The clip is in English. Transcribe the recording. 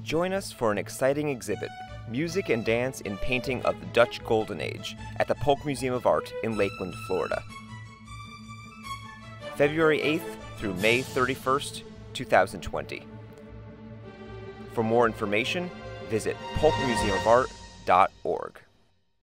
Join us for an exciting exhibit, Music and Dance in Painting of the Dutch Golden Age, at the Polk Museum of Art in Lakeland, Florida. February 8th through May 31st, 2020. For more information, visit polkmuseumofart.org.